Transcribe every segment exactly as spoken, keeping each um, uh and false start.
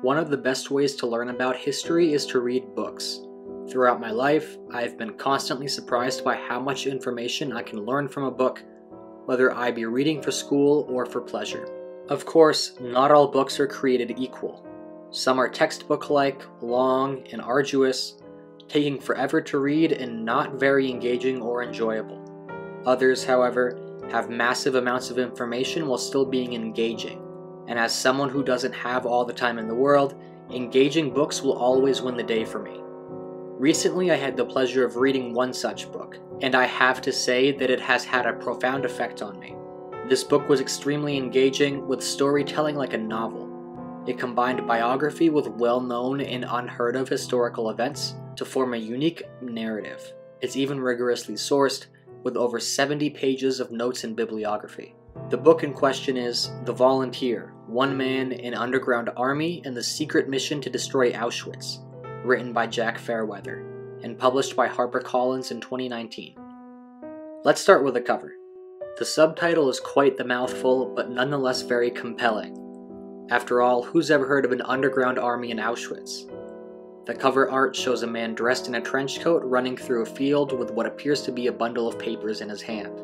One of the best ways to learn about history is to read books. Throughout my life, I have been constantly surprised by how much information I can learn from a book, whether I be reading for school or for pleasure. Of course, not all books are created equal. Some are textbook-like, long, and arduous, taking forever to read and not very engaging or enjoyable. Others, however, have massive amounts of information while still being engaging. And as someone who doesn't have all the time in the world, engaging books will always win the day for me. Recently, I had the pleasure of reading one such book, and I have to say that it has had a profound effect on me. This book was extremely engaging, with storytelling like a novel. It combined biography with well-known and unheard of historical events to form a unique narrative. It's even rigorously sourced, with over seventy pages of notes and bibliography. The book in question is The Volunteer, One Man, an Underground Army, and the Secret Mission to Destroy Auschwitz, written by Jack Fairweather, and published by HarperCollins in twenty nineteen. Let's start with the cover. The subtitle is quite the mouthful, but nonetheless very compelling. After all, who's ever heard of an underground army in Auschwitz? The cover art shows a man dressed in a trench coat running through a field with what appears to be a bundle of papers in his hand.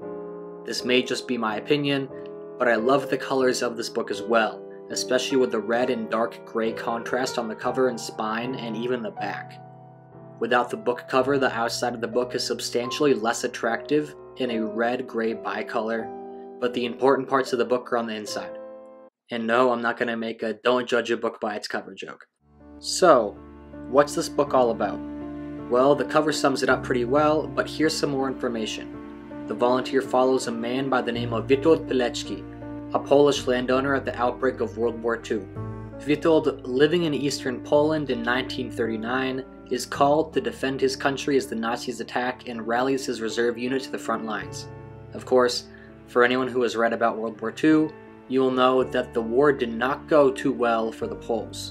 This may just be my opinion, but I love the colors of this book as well, especially with the red and dark gray contrast on the cover and spine and even the back. Without the book cover, the outside of the book is substantially less attractive in a red-gray bicolor, but the important parts of the book are on the inside. And no, I'm not going to make a don't judge a book by its cover joke. So, what's this book all about? Well, the cover sums it up pretty well, but here's some more information. The Volunteer follows a man by the name of Witold Pilecki, a Polish landowner at the outbreak of World War Two. Witold, living in eastern Poland in nineteen thirty-nine, is called to defend his country as the Nazis attack and rallies his reserve unit to the front lines. Of course, for anyone who has read about World War Two, you will know that the war did not go too well for the Poles.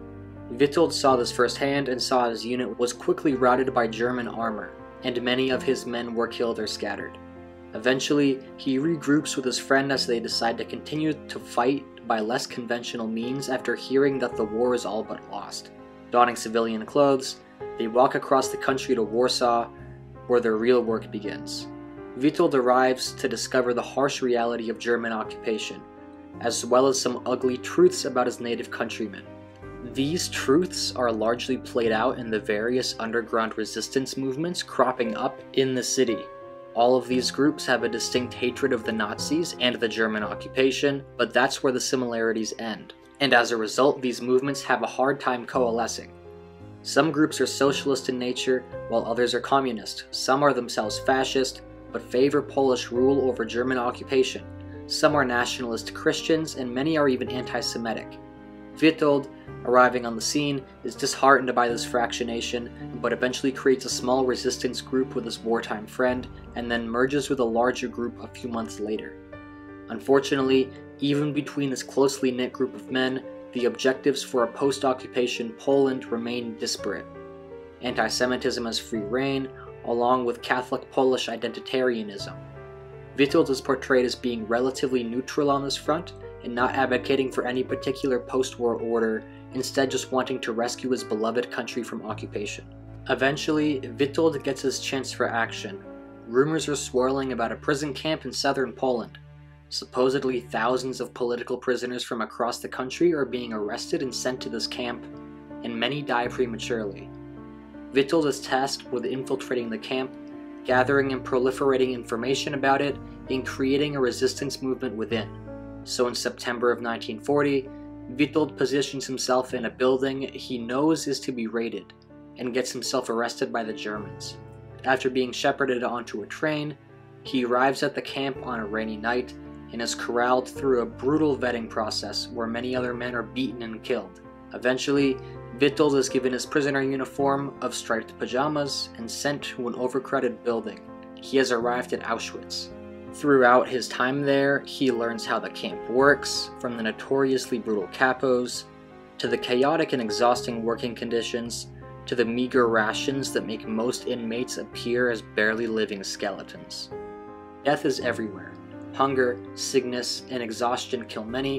Witold saw this firsthand and saw his unit was quickly routed by German armor, and many of his men were killed or scattered. Eventually, he regroups with his friend as they decide to continue to fight by less conventional means after hearing that the war is all but lost. Donning civilian clothes, they walk across the country to Warsaw, where their real work begins. Witold arrives to discover the harsh reality of German occupation, as well as some ugly truths about his native countrymen. These truths are largely played out in the various underground resistance movements cropping up in the city. All of these groups have a distinct hatred of the Nazis and the German occupation, but that's where the similarities end. And as a result, these movements have a hard time coalescing. Some groups are socialist in nature, while others are communist. Some are themselves fascist, but favor Polish rule over German occupation. Some are nationalist Christians, and many are even anti-Semitic. Witold, arriving on the scene, is disheartened by this fractionation, but eventually creates a small resistance group with his wartime friend, and then merges with a larger group a few months later. Unfortunately, even between this closely knit group of men, the objectives for a post-occupation Poland remain disparate. Anti-Semitism has free reign, along with Catholic Polish identitarianism. Witold is portrayed as being relatively neutral on this front, and not advocating for any particular post-war order, instead just wanting to rescue his beloved country from occupation. Eventually, Witold gets his chance for action. Rumors are swirling about a prison camp in southern Poland. Supposedly, thousands of political prisoners from across the country are being arrested and sent to this camp, and many die prematurely. Witold is tasked with infiltrating the camp, gathering and proliferating information about it, and creating a resistance movement within. So in September of nineteen forty, Witold positions himself in a building he knows is to be raided, and gets himself arrested by the Germans. After being shepherded onto a train, he arrives at the camp on a rainy night, and is corralled through a brutal vetting process where many other men are beaten and killed. Eventually, Witold is given his prisoner uniform of striped pajamas and sent to an overcrowded building. He has arrived at Auschwitz. Throughout his time there, he learns how the camp works, from the notoriously brutal capos, to the chaotic and exhausting working conditions, to the meager rations that make most inmates appear as barely living skeletons. Death is everywhere. Hunger, sickness, and exhaustion kill many,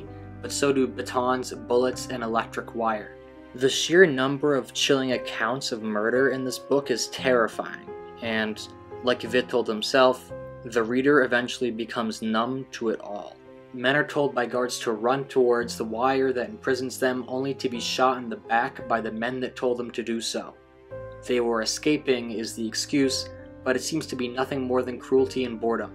but so do batons, bullets, and electric wire. The sheer number of chilling accounts of murder in this book is terrifying, and, like Witold himself, the reader eventually becomes numb to it all. Men are told by guards to run towards the wire that imprisons them, only to be shot in the back by the men that told them to do so. They were escaping is the excuse, but it seems to be nothing more than cruelty and boredom.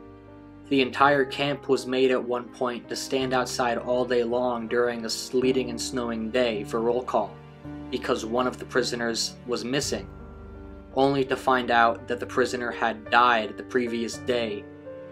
The entire camp was made at one point to stand outside all day long during a sleeting and snowing day for roll call, because one of the prisoners was missing, only to find out that the prisoner had died the previous day.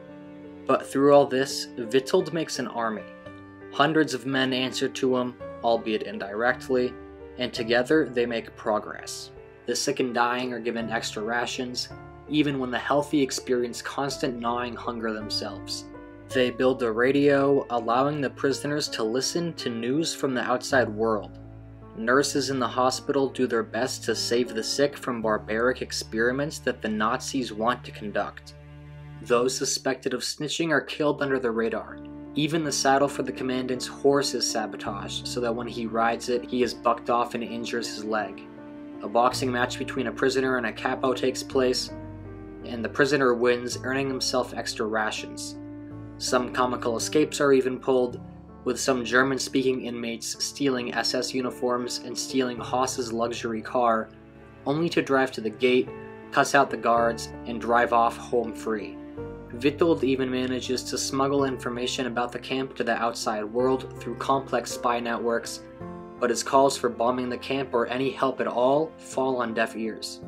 But through all this, Witold makes an army. Hundreds of men answer to him, albeit indirectly, and together they make progress. The sick and dying are given extra rations, even when the healthy experience constant gnawing hunger themselves. They build a radio, allowing the prisoners to listen to news from the outside world. Nurses in the hospital do their best to save the sick from barbaric experiments that the Nazis want to conduct. Those suspected of snitching are killed under the radar. Even the saddle for the commandant's horse is sabotaged, so that when he rides it, he is bucked off and injures his leg. A boxing match between a prisoner and a capo takes place, and the prisoner wins, earning himself extra rations. Some comical escapes are even pulled, with some German-speaking inmates stealing S S uniforms and stealing Haas's luxury car, only to drive to the gate, cuss out the guards, and drive off home free. Witold even manages to smuggle information about the camp to the outside world through complex spy networks, but his calls for bombing the camp or any help at all fall on deaf ears.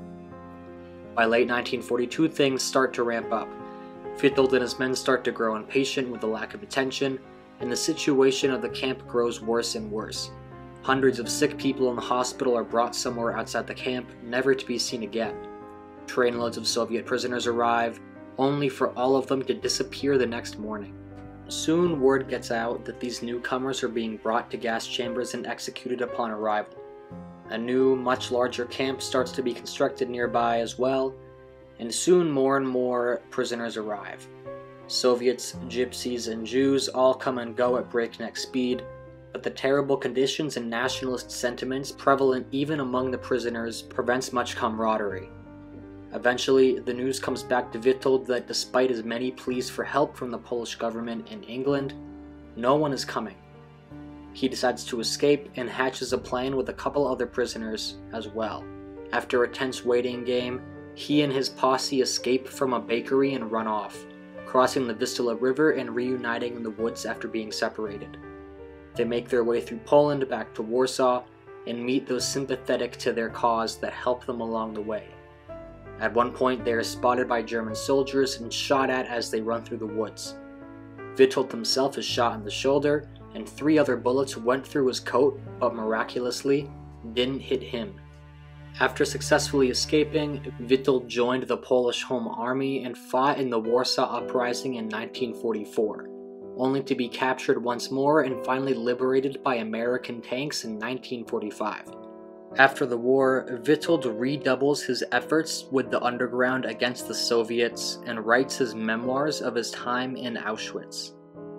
By late nineteen forty-two, things start to ramp up. Witold and his men start to grow impatient with the lack of attention, and the situation of the camp grows worse and worse. Hundreds of sick people in the hospital are brought somewhere outside the camp, never to be seen again. Trainloads of Soviet prisoners arrive, only for all of them to disappear the next morning. Soon word gets out that these newcomers are being brought to gas chambers and executed upon arrival. A new, much larger camp starts to be constructed nearby as well, and soon more and more prisoners arrive. Soviets, Gypsies, and Jews all come and go at breakneck speed, but the terrible conditions and nationalist sentiments prevalent even among the prisoners prevents much camaraderie. Eventually, the news comes back to Witold that despite his many pleas for help from the Polish government and England, no one is coming. He decides to escape and hatches a plan with a couple other prisoners as well. After a tense waiting game, he and his posse escape from a bakery and run off, crossing the Vistula River and reuniting in the woods after being separated. They make their way through Poland back to Warsaw and meet those sympathetic to their cause that help them along the way. At one point, they are spotted by German soldiers and shot at as they run through the woods. Witold himself is shot in the shoulder, and three other bullets went through his coat, but miraculously didn't hit him. After successfully escaping, Witold joined the Polish Home Army and fought in the Warsaw Uprising in nineteen forty-four, only to be captured once more and finally liberated by American tanks in nineteen forty-five. After the war, Witold redoubles his efforts with the underground against the Soviets and writes his memoirs of his time in Auschwitz.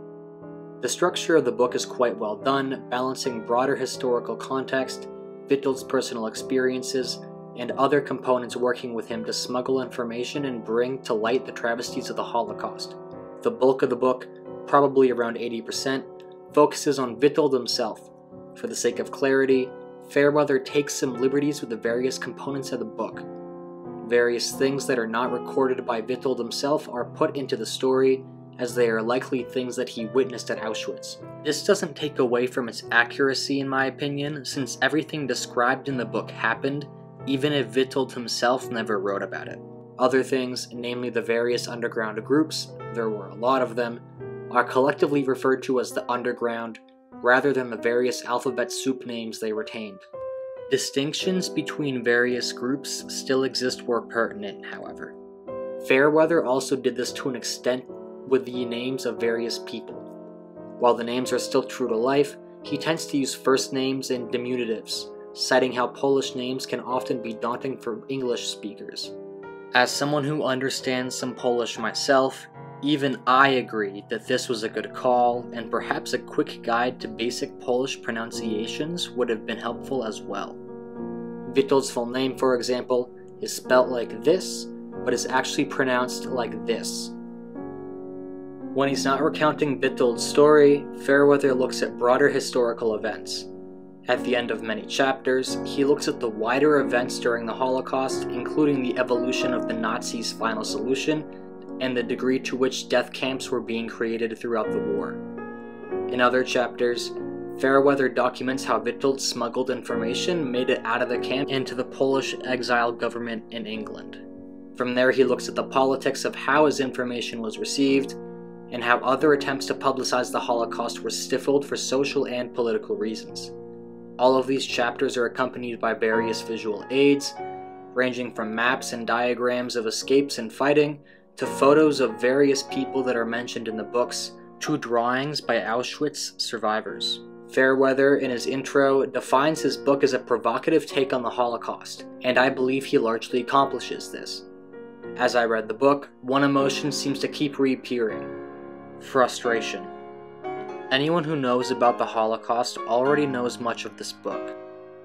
The structure of the book is quite well done, balancing broader historical context, Witold's personal experiences, and other components working with him to smuggle information and bring to light the travesties of the Holocaust. The bulk of the book, probably around eighty percent, focuses on Witold himself. For the sake of clarity, Fairweather takes some liberties with the various components of the book. Various things that are not recorded by Witold himself are put into the story, as they are likely things that he witnessed at Auschwitz. This doesn't take away from its accuracy in my opinion, since everything described in the book happened, even if Witold himself never wrote about it. Other things, namely the various underground groups, there were a lot of them, are collectively referred to as the Underground, rather than the various alphabet soup names they retained. Distinctions between various groups still exist where pertinent, however. Fairweather also did this to an extent with the names of various people. While the names are still true to life, he tends to use first names and diminutives, citing how Polish names can often be daunting for English speakers. As someone who understands some Polish myself, Even I agree that this was a good call, and perhaps a quick guide to basic Polish pronunciations would have been helpful as well. Witold's full name, for example, is spelt like this, but is actually pronounced like this. When he's not recounting Witold's story, Fairweather looks at broader historical events. At the end of many chapters, he looks at the wider events during the Holocaust, including the evolution of the Nazis' final solution, and the degree to which death camps were being created throughout the war. In other chapters, Fairweather documents how Witold smuggled information made it out of the camp into the Polish exile government in England. From there, he looks at the politics of how his information was received, and how other attempts to publicize the Holocaust were stifled for social and political reasons. All of these chapters are accompanied by various visual aids, ranging from maps and diagrams of escapes and fighting, to photos of various people that are mentioned in the books, to drawings by Auschwitz survivors. Fairweather, in his intro, defines his book as a provocative take on the Holocaust, and I believe he largely accomplishes this. As I read the book, one emotion seems to keep reappearing: frustration. Anyone who knows about the Holocaust already knows much of this book.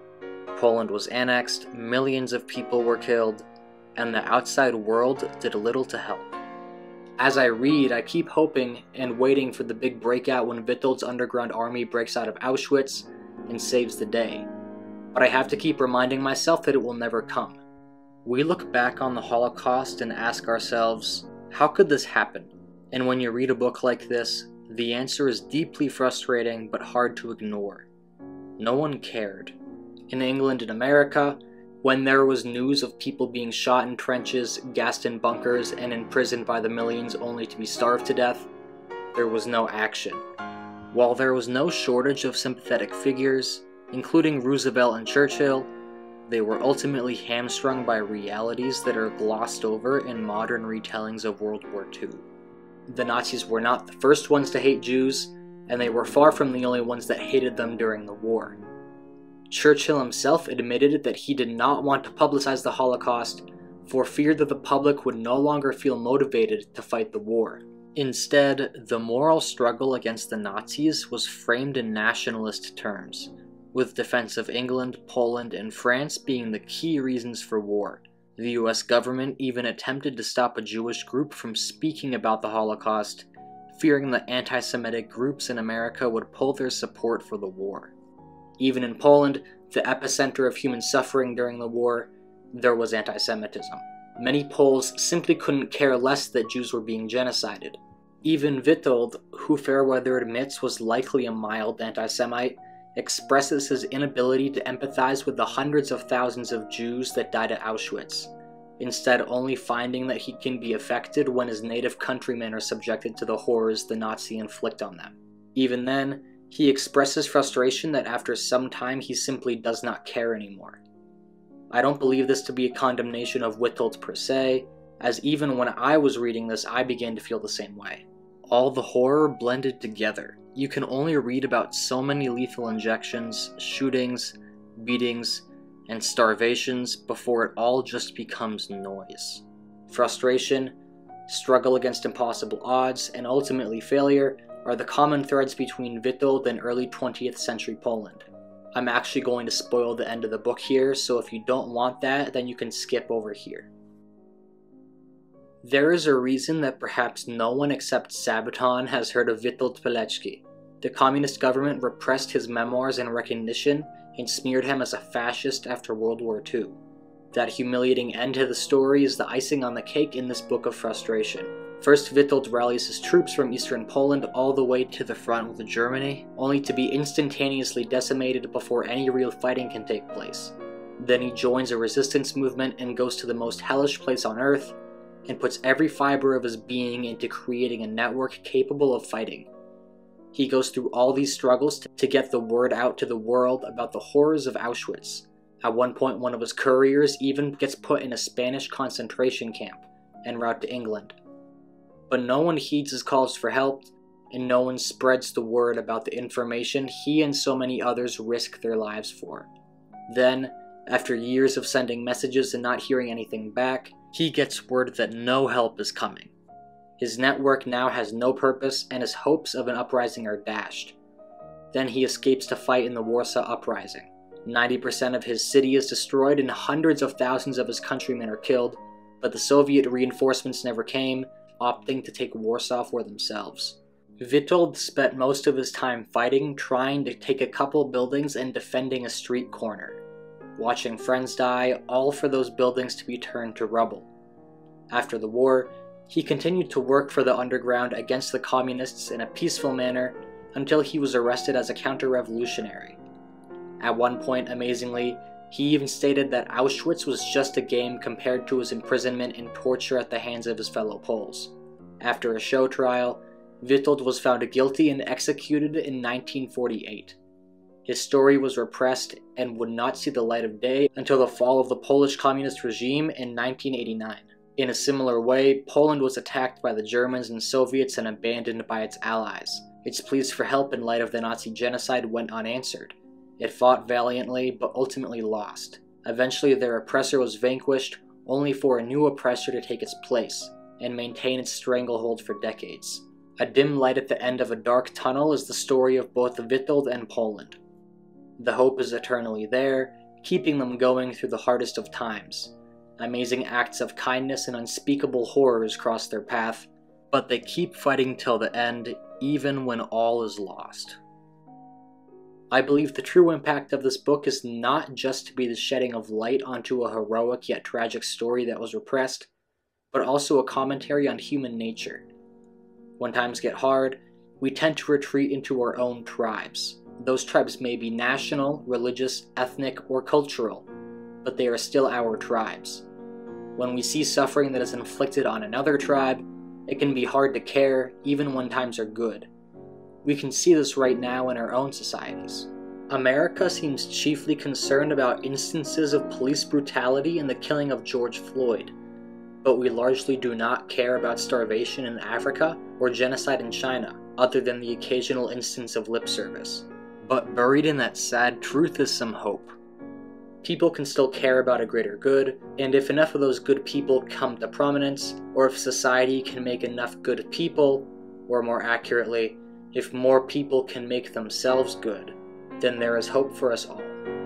Poland was annexed, millions of people were killed, and the outside world did little to help. As I read, I keep hoping and waiting for the big breakout when Witold's underground army breaks out of Auschwitz and saves the day. But I have to keep reminding myself that it will never come. We look back on the Holocaust and ask ourselves, how could this happen? And when you read a book like this, the answer is deeply frustrating but hard to ignore. No one cared. In England and America, when there was news of people being shot in trenches, gassed in bunkers, and imprisoned by the millions only to be starved to death, there was no action. While there was no shortage of sympathetic figures, including Roosevelt and Churchill, they were ultimately hamstrung by realities that are glossed over in modern retellings of World War Two. The Nazis were not the first ones to hate Jews, and they were far from the only ones that hated them during the war. Churchill himself admitted that he did not want to publicize the Holocaust for fear that the public would no longer feel motivated to fight the war. Instead, the moral struggle against the Nazis was framed in nationalist terms, with defense of England, Poland, and France being the key reasons for war. The U S government even attempted to stop a Jewish group from speaking about the Holocaust, fearing that anti-Semitic groups in America would pull their support for the war. Even in Poland, the epicenter of human suffering during the war, there was anti-Semitism. Many Poles simply couldn't care less that Jews were being genocided. Even Witold, who Fairweather admits was likely a mild anti-Semite, expresses his inability to empathize with the hundreds of thousands of Jews that died at Auschwitz, instead only finding that he can be affected when his native countrymen are subjected to the horrors the Nazis inflict on them. Even then, he expresses frustration that after some time he simply does not care anymore. I don't believe this to be a condemnation of Witold per se, as even when I was reading this I began to feel the same way. All the horror blended together. You can only read about so many lethal injections, shootings, beatings, and starvations before it all just becomes noise. Frustration, struggle against impossible odds, and ultimately failure are the common threads between Witold and early twentieth century Poland. I'm actually going to spoil the end of the book here, so if you don't want that, then you can skip over here. There is a reason that perhaps no one except Sabaton has heard of Witold Pilecki. The communist government repressed his memoirs and recognition and smeared him as a fascist after World War Two. That humiliating end to the story is the icing on the cake in this book of frustration. First, Witold rallies his troops from eastern Poland all the way to the front with Germany, only to be instantaneously decimated before any real fighting can take place. Then he joins a resistance movement and goes to the most hellish place on earth, and puts every fiber of his being into creating a network capable of fighting. He goes through all these struggles to, to get the word out to the world about the horrors of Auschwitz. At one point, one of his couriers even gets put in a Spanish concentration camp en route to England. But no one heeds his calls for help, and no one spreads the word about the information he and so many others risk their lives for. Then, after years of sending messages and not hearing anything back, he gets word that no help is coming. His network now has no purpose, and his hopes of an uprising are dashed. Then he escapes to fight in the Warsaw Uprising. ninety percent of his city is destroyed and hundreds of thousands of his countrymen are killed, but the Soviet reinforcements never came, opting to take Warsaw for themselves. Witold spent most of his time fighting, trying to take a couple buildings and defending a street corner, watching friends die, all for those buildings to be turned to rubble. After the war, he continued to work for the underground against the communists in a peaceful manner until he was arrested as a counter-revolutionary. At one point, amazingly, he even stated that Auschwitz was just a game compared to his imprisonment and torture at the hands of his fellow Poles. After a show trial, Witold was found guilty and executed in nineteen forty-eight. His story was repressed and would not see the light of day until the fall of the Polish communist regime in nineteen eighty-nine. In a similar way, Poland was attacked by the Germans and Soviets and abandoned by its allies. Its pleas for help in light of the Nazi genocide went unanswered. It fought valiantly, but ultimately lost. Eventually their oppressor was vanquished, only for a new oppressor to take its place, and maintain its stranglehold for decades. A dim light at the end of a dark tunnel is the story of both Witold and Poland. The hope is eternally there, keeping them going through the hardest of times. Amazing acts of kindness and unspeakable horrors cross their path, but they keep fighting till the end, even when all is lost. I believe the true impact of this book is not just to be the shedding of light onto a heroic yet tragic story that was repressed, but also a commentary on human nature. When times get hard, we tend to retreat into our own tribes. Those tribes may be national, religious, ethnic, or cultural, but they are still our tribes. When we see suffering that is inflicted on another tribe, it can be hard to care, even when times are good. We can see this right now in our own societies. America seems chiefly concerned about instances of police brutality and the killing of George Floyd, but we largely do not care about starvation in Africa or genocide in China, other than the occasional instance of lip service. But buried in that sad truth is some hope. People can still care about a greater good, and if enough of those good people come to prominence, or if society can make enough good people, or more accurately, if more people can make themselves good, then there is hope for us all.